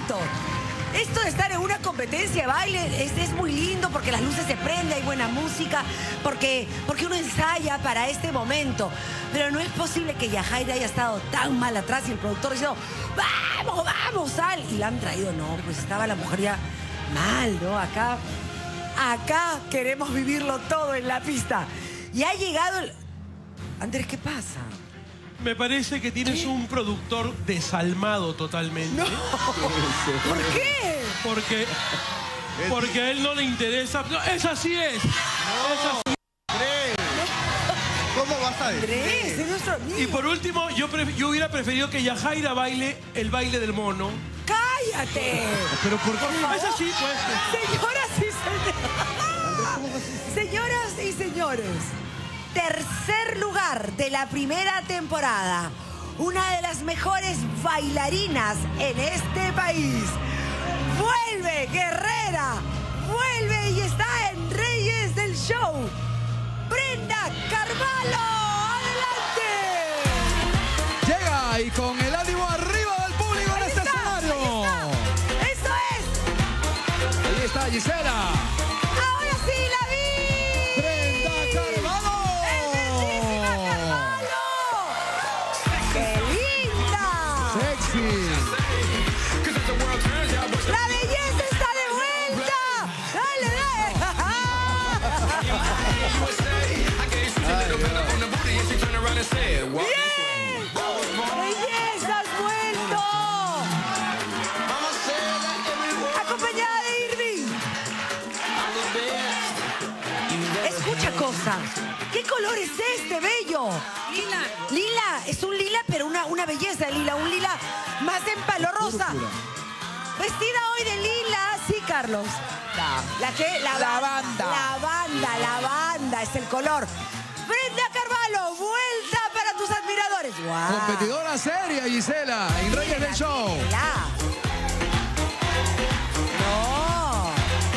momento. Esto de estar en una competencia de baile es muy lindo porque las luces se prenden, hay buena música, porque uno ensaya para este momento. Pero no es posible que Yajaira haya estado tan mal atrás y el productor diciendo, vamos, vamos, sal. Y la han traído, no, pues estaba la mujer ya mal, ¿no? Acá queremos vivirlo todo en la pista. Y ha llegado el... Andrés, ¿qué pasa? Me parece que tienes un productor desalmado totalmente. No. ¿Por qué? Porque a él no le interesa. No, esa sí es. No. Esa sí. ¿Cómo vas a decir? Andrés, es nuestro amigo. Y por último, yo hubiera preferido que Yajaira baile el baile del mono. ¡Cállate! ¿Pero por qué? Es así, pues. Señoras y señores, tercer lugar de la primera temporada. Una de las mejores bailarinas en este país. Vuelve, guerrera. Vuelve y está en Reyes del Show. Brenda Carvalho. ¡Adelante! Llega y con el ánimo arriba del público en este escenario. ¡Eso es! Ahí está Gisela. ¡Ahora sí la vi! Brenda Carvalho. ¡Bellísima Carvalho! ¡Qué linda! Sexy. ¡La belleza está de vuelta! ¡Dale, dale! ¡Bien! ¡Belleza, has vuelto! Acompañada de Irving. Escucha cosa. ¿Qué color es este, bello? Lila. Lila, es un lila, pero una belleza de lila. Un lila más en palo rosa. Vestida hoy de lila, sí, Carlos. ¿La qué? Lavanda es el color. Brenda Carvalho, vuelta para tus admiradores. ¡Guau! Competidora seria, Gisela, en Reyes del Show. No.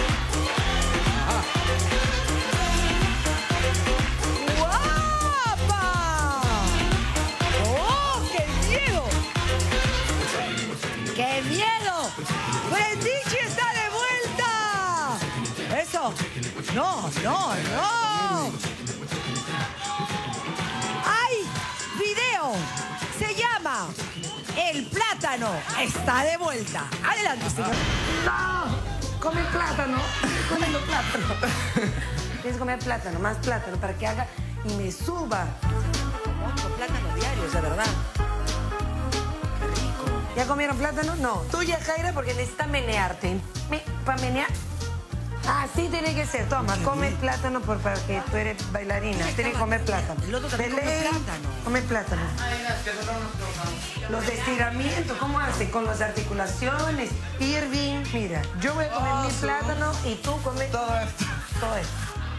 ¡Guapa! ¡Oh, qué miedo! ¡Qué miedo! ¡Brendichi está de vuelta! ¡Eso! ¡No! ¡Hay video! Se llama El Plátano está de vuelta. Adelante, señor. ¡No! Come plátano. Comiendo plátano. Tienes que comer plátano, más plátano, para que haga y me suba. Otro plátano diario, de verdad. Qué rico. ¿Ya comieron plátano? No. Tú, Yajaira, porque necesitas menearte. Para menear. Así tiene que ser. Toma, come plátano para que tú eres bailarina. Tienes que comer plátano. El otro también come plátano. Come plátano. Los estiramientos, ¿cómo hace? Con las articulaciones. Irving, mira, yo voy a comer mi plátano y tú comes todo esto. Todo esto.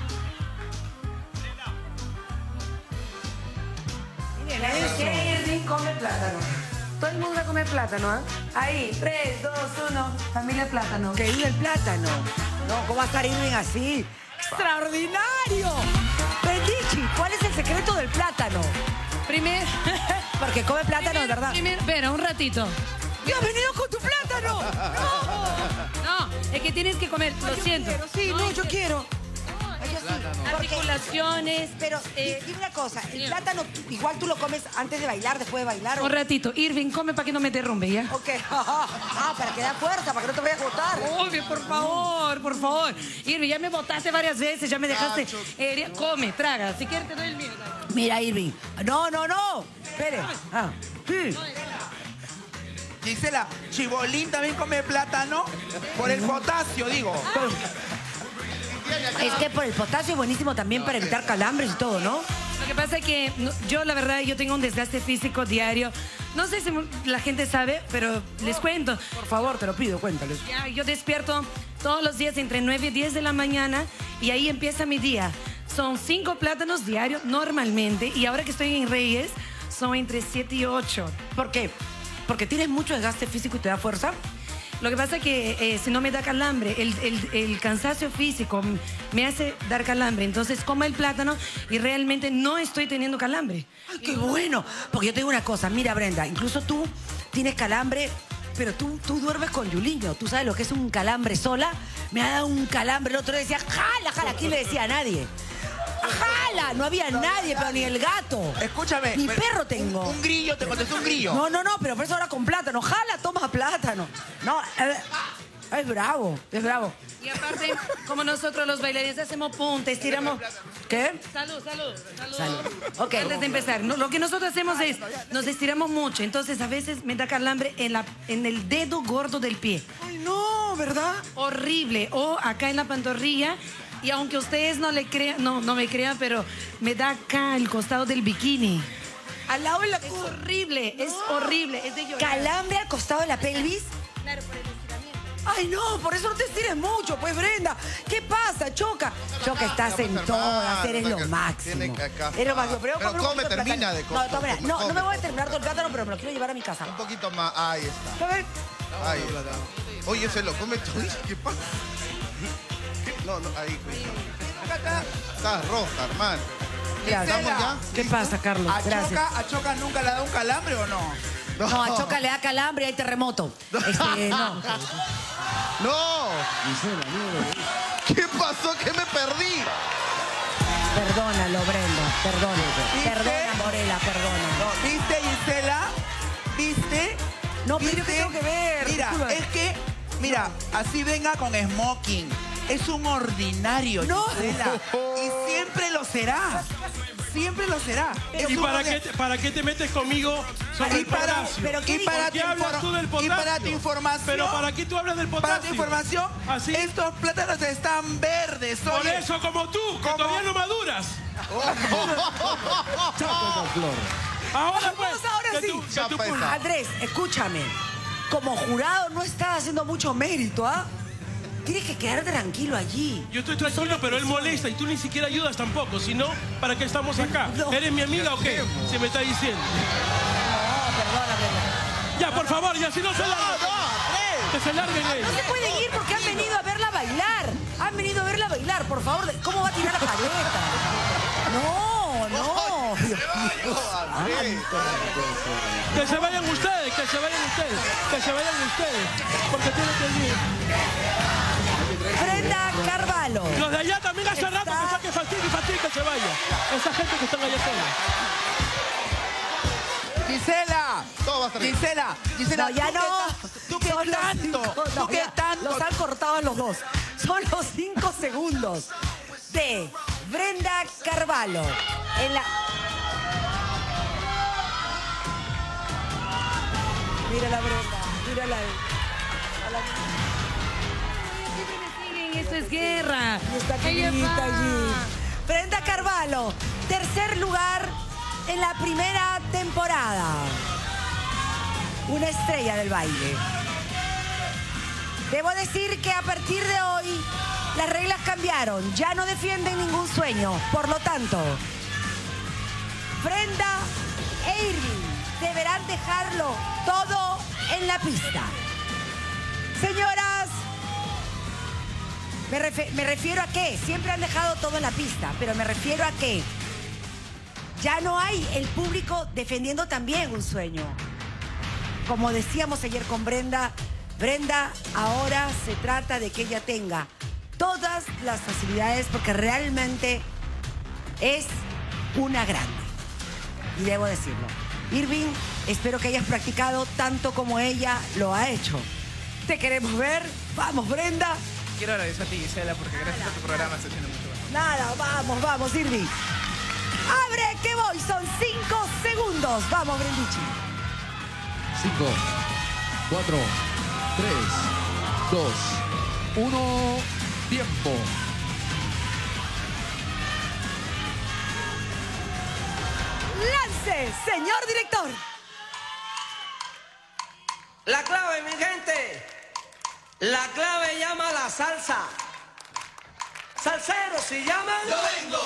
¿Qué, Irving? Come plátano. Todo el mundo va a comer plátano, ¿ah? Ahí, 3, 2, 1. Familia plátano. Que vive el plátano. No, ¿cómo va a estar Irving así? ¡Extraordinario! Brendichi, ¿cuál es el secreto del plátano? Primero. Porque come plátano, de verdad. Primero, espera, un ratito. ¡Yo has venido con tu plátano! No, es que tienes que comer, lo siento. Quiero, sí, no, yo quiero. Articulaciones. Pero dime una cosa, el plátano igual tú lo comes antes de bailar, después de bailar. Un ratito. Irving, come para que no me derrumbe, ¿ya? Ok. Para que da fuerza, para que no te vayas a botar. Obvio, por favor, por favor. Irving, ya me botaste varias veces, ya me dejaste... come, traga. Si quieres te doy el mío. Mira, Irving. No. Espere. Sí. Gisela, Chibolín también come plátano por el potasio, digo. Es que por el potasio es buenísimo también para evitar calambres y todo, ¿no? Lo que pasa es que yo, la verdad, yo tengo un desgaste físico diario. No sé si la gente sabe, pero les cuento. Por favor, te lo pido, cuéntales. Ya, yo despierto todos los días entre 9 y 10 de la mañana y ahí empieza mi día. Son 5 plátanos diarios normalmente y ahora que estoy en Reyes son entre 7 y 8. ¿Por qué? ¿Porque tienes mucho desgaste físico y te da fuerza? Lo que pasa es que si no me da calambre, el cansancio físico me hace dar calambre. Entonces como el plátano y realmente no estoy teniendo calambre. ¡Ay, qué bueno! Porque yo te digo una cosa, mira, Brenda, incluso tú tienes calambre, pero tú duermes con Yuliño. Tú sabes lo que es un calambre sola. Me ha dado un calambre. El otro día decía, jala, jala. ¿Quién le decía a nadie? ¡Jala! No había nadie, pero ni el gato. Escúchame. Ni perro tengo. Un grillo, te contestó un grillo. No, pero por eso ahora con plátano. Jala, toma plátano. No, es bravo, es bravo. Y aparte, como nosotros los bailarines hacemos punta, estiramos... ¿Qué? Salud. Salud. Ok. Antes de empezar, lo que nosotros hacemos es, nos estiramos mucho, entonces a veces me da calambre en el dedo gordo del pie. Ay, no, ¿verdad? Horrible. O acá en la pantorrilla. Y aunque ustedes no le crean, no me crean, pero me da acá el costado del bikini. Al lado de la... Es horrible, es horrible, es de llorar. ¿Calambre al costado de la pelvis? Claro, por el estiramiento. Ay, no, por eso no te estires mucho, pues, Brenda. ¿Qué pasa, Choca? Choca, estás en todas, eres lo máximo. Eres lo máximo. Pero come, termina de comer. No me voy a terminar todo el plátano, pero me lo quiero llevar a mi casa. Un poquito más, ahí está. A ver. Ahí está. Oye, se lo come todo. ¿Qué pasa? No, ahí. Estás roja, hermano. Gracias. ya? ¿Qué pasa, Carlos? Gracias. ¿A Choca nunca le ha dado un calambre o no? No, a Choca le da calambre y hay terremoto. No. ¡No! ¿Qué pasó? ¿Qué me perdí? Perdónalo, Brenda, perdónalo. ¿Viste? Perdona, Morela, perdona. ¿Viste, Gisela? ¿Viste? No, pero yo qué tengo que ver. Mira, Disculpa. es que, mira, así venga con smoking. Es un ordinario, No. Gisela. Y siempre lo será. Siempre lo será. ¿Y para qué te metes conmigo sobre el potasio? pero ¿qué Y para, ¿Por qué hablas tú del potasio? y para tu información. ¿Pero para qué tú hablas del potasio? Para tu información, ¿Así? estos plátanos están verdes. Por oye. eso, como tú, que ¿Cómo? todavía no maduras. Ahora pues, Ahora que sí. tú- que tú- Chapa esa. Andrés, escúchame. Como jurado no estás haciendo mucho mérito, ¿ah? Tienes que quedar tranquilo allí. Yo estoy tranquilo, pero él molesta y tú ni siquiera ayudas tampoco. Si no, ¿para qué estamos acá? No. ¿Eres mi amiga o qué? Se me está diciendo. No, perdona, Brenda. Ya, por favor, ya si no se larga. Que se larguen ellos. No se pueden ir porque han venido a verla bailar. Han venido a verla bailar, por favor. ¿Cómo va a tirar la paleta? No. Dios mío. Que se vayan ustedes, que se vayan ustedes, que se vayan ustedes. Porque tienen que ir. Brenda Carvalho. Los de allá también hace rato que saquen fastidio que se vaya. Esa gente que están allá sola. Gisela. Todo va a estar bien. Gisela. No, ya ¿tú no. ¿Tú qué Son los tanto? 5, ¿Tú no, qué ya, tanto? Los han cortado a los dos. Son los 5 segundos de Brenda Carvalho en la... Mírala, Brenda. Mírala. Siempre me siguen, esto es guerra. Y está ¿Qué querida pasa? allí. Brenda Carvalho, tercer lugar en la primera temporada. Una estrella del baile. Debo decir que a partir de hoy las reglas cambiaron. Ya no defienden ningún sueño. Por lo tanto, Brenda e Irving deberán dejarlo todo en la pista. Señoras, me refiero a que siempre han dejado todo en la pista, pero me refiero a que ya no hay el público defendiendo también un sueño. Como decíamos ayer con Brenda, ahora se trata de que ella tenga todas las facilidades porque realmente es una grande. Y debo decirlo. Irving, espero que hayas practicado tanto como ella lo ha hecho. Te queremos ver. Vamos, Brenda. Quiero agradecer a ti, Gisela, porque gracias a tu programa se haciendo mucho mejor. Nada, vamos, Irving. ¡Abre que voy! Son 5 segundos. Vamos, Brendichi. 5, 4, 3, 2, 1, tiempo. ¡Lance, señor director! La clave, mi gente. La clave llama la salsa. Salseros, si llaman. Yo vengo.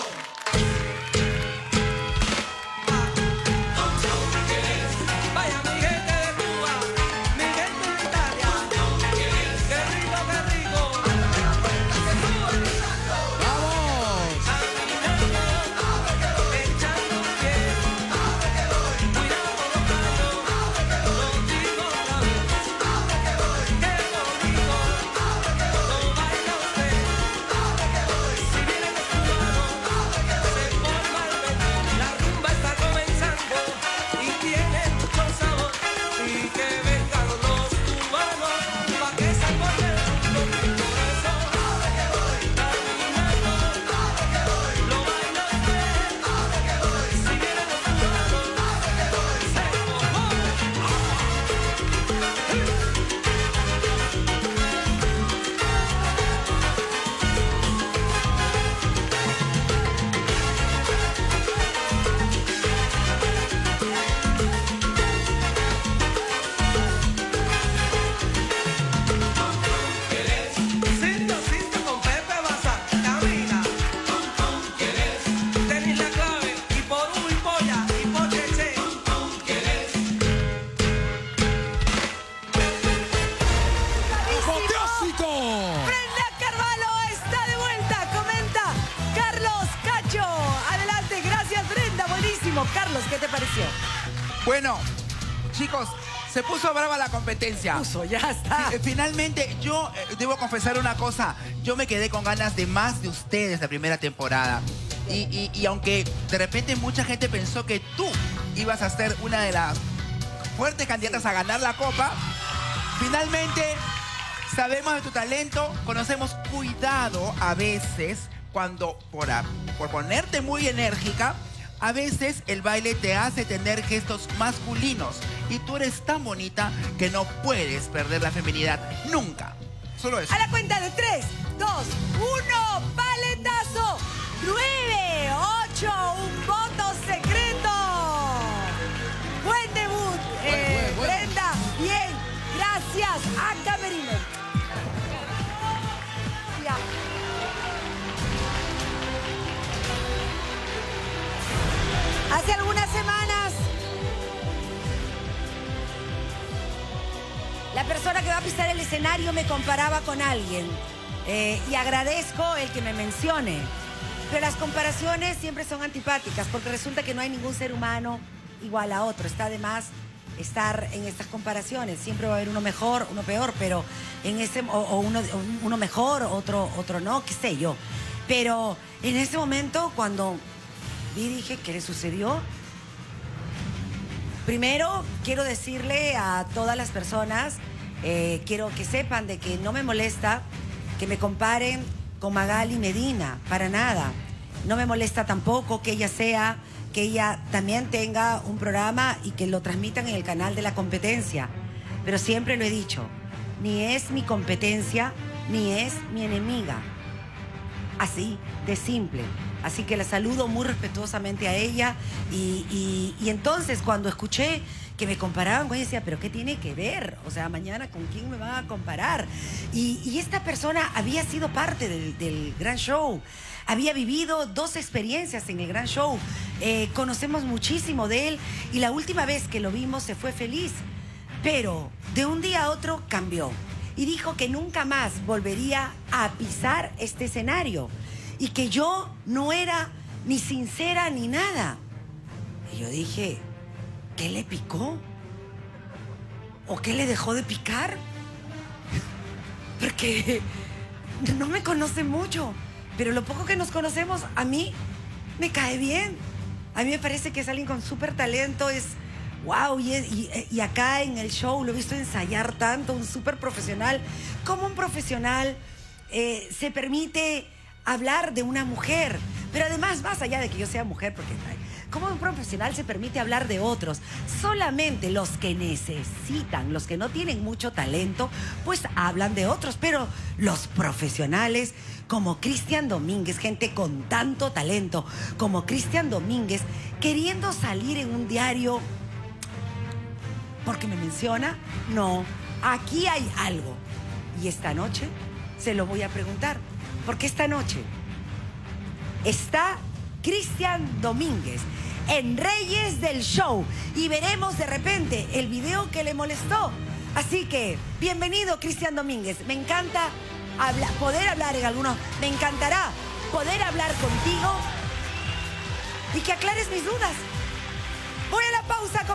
Vaya, mi gente de Cuba, mi gente de Italia. Qué rico, qué rico. Que suban. Echando un pie. Cuidado con los gallos. Los chicos también. México. Brenda Carvalho está de vuelta. Comenta Carlos Cacho. Adelante, gracias Brenda. Buenísimo. Carlos, ¿qué te pareció? Bueno, chicos, se puso brava la competencia. Ya está. Finalmente, yo debo confesar una cosa. Yo me quedé con ganas de más de ustedes la primera temporada. Y aunque de repente mucha gente pensó que tú ibas a ser una de las fuertes candidatas a ganar la copa, finalmente sabemos de tu talento, conocemos cuidado a veces cuando por ponerte muy enérgica, a veces el baile te hace tener gestos masculinos y tú eres tan bonita que no puedes perder la feminidad nunca. Solo eso. A la cuenta de 3, 2, 1, paletazo. 9, 8, un voto secreto. Buen debut, Bueno. Brenda. Bien, gracias a Camerino. Ya. Hace algunas semanas, la persona que va a pisar el escenario me comparaba con alguien. Y agradezco el que me mencione. Pero las comparaciones siempre son antipáticas porque resulta que no hay ningún ser humano igual a otro. Está de más estar en estas comparaciones. Siempre va a haber uno mejor, uno peor, pero en ese uno mejor, otro no, qué sé yo. Pero en ese momento cuando dije, ¿qué le sucedió? Primero, quiero decirle a todas las personas, quiero que sepan de que no me molesta que me comparen con Magali Medina, para nada. No me molesta tampoco que ella también tenga un programa y que lo transmitan en el canal de la competencia. Pero siempre lo he dicho, ni es mi competencia, ni es mi enemiga. Así de simple. Así que la saludo muy respetuosamente a ella y entonces cuando escuché que me comparaban con ella, decía, ¿pero qué tiene que ver? O sea, mañana ¿con quién me van a comparar? Y esta persona había sido parte del Gran Show. Había vivido 2 experiencias en el Gran Show. Conocemos muchísimo de él y la última vez que lo vimos se fue feliz. Pero de un día a otro cambió y dijo que nunca más volvería a pisar este escenario y que yo no era ni sincera ni nada. Y yo dije, ¿qué le picó? ¿O qué le dejó de picar? Porque no me conoce mucho, pero lo poco que nos conocemos, a mí me cae bien. A mí me parece que es alguien con súper talento, es wow, y acá en el show lo he visto ensayar tanto, un súper profesional. ¿Cómo un profesional se permite hablar de una mujer? Pero además, más allá de que yo sea mujer, porque ¿cómo un profesional se permite hablar de otros? Solamente los que necesitan, los que no tienen mucho talento, pues hablan de otros. Pero los profesionales, como Cristian Domínguez, gente con tanto talento, como Cristian Domínguez, queriendo salir en un diario porque me menciona, no, aquí hay algo. Y esta noche se lo voy a preguntar, porque esta noche está Cristian Domínguez en Reyes del Show y veremos de repente el video que le molestó. Así que, bienvenido Cristian Domínguez. Me encanta poder hablar en algunos, me encantará poder hablar contigo y que aclares mis dudas. Voy a la pausa.